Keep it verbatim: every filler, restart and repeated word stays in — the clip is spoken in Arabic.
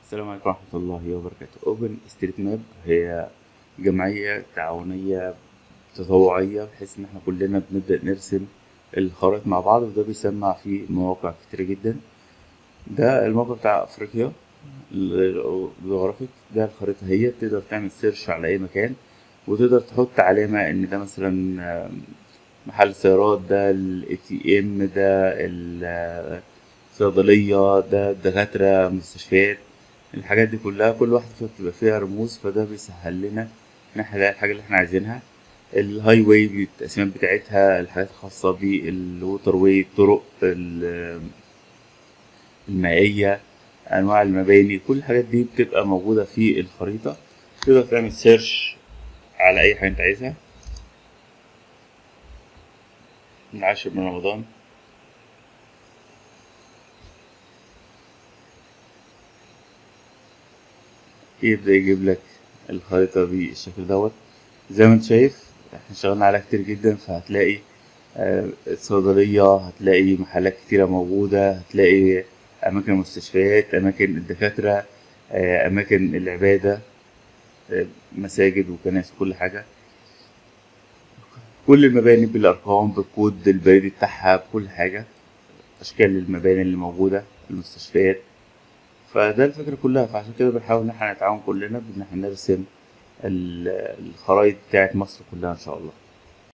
السلام عليكم ورحمة الله وبركاته. اوبن ستريت ماب هي جمعية تعاونية تطوعية، بحيث ان احنا كلنا بنبدأ نرسم الخرائط مع بعض، وده بيسمع في مواقع كتير جدا. ده الموقع بتاع افريقيا الجغرافيك. ده الخريطة، هي تقدر تعمل سيرش على اي مكان، وتقدر تحط علامة ان ده مثلا آم، محل سيارات، ده الاي تي ام، ده ال- الصيدلية، ده الدكاترة، مستشفيات. الحاجات دي كلها، كل واحدة فيها بتبقى فيها رموز، فده بيسهل لنا ان احنا نلاقي الحاجة اللي احنا عايزينها. الهاي واي بالتقسيمات بتاعتها، الحاجات الخاصة بالووتر واي، الطرق ال- المائية، انواع المباني، كل الحاجات دي بتبقى موجودة في الخريطة. تقدر تعمل سيرش على اي حاجة انت عايزها. العاشر من رمضان يبدأ يجيب لك الخريطة بالشكل دوت. زي ما انت شايف، احنا اشتغلنا عليها كتير جدا، فهتلاقي آه، الصيدلية، هتلاقي محلات كتيرة موجودة، هتلاقي أماكن المستشفيات، أماكن الدكاترة، آه، أماكن العبادة، آه، مساجد وكنائس وكل حاجة. كل المباني بالأرقام، بالكود البريدي بتاعها، بكل حاجة، أشكال المباني اللي موجودة، المستشفيات. فده الفكرة كلها. فعشان كده بنحاول إن احنا نتعاون كلنا بإن احنا نرسم ال- الخرايط بتاعت مصر كلها إن شاء الله.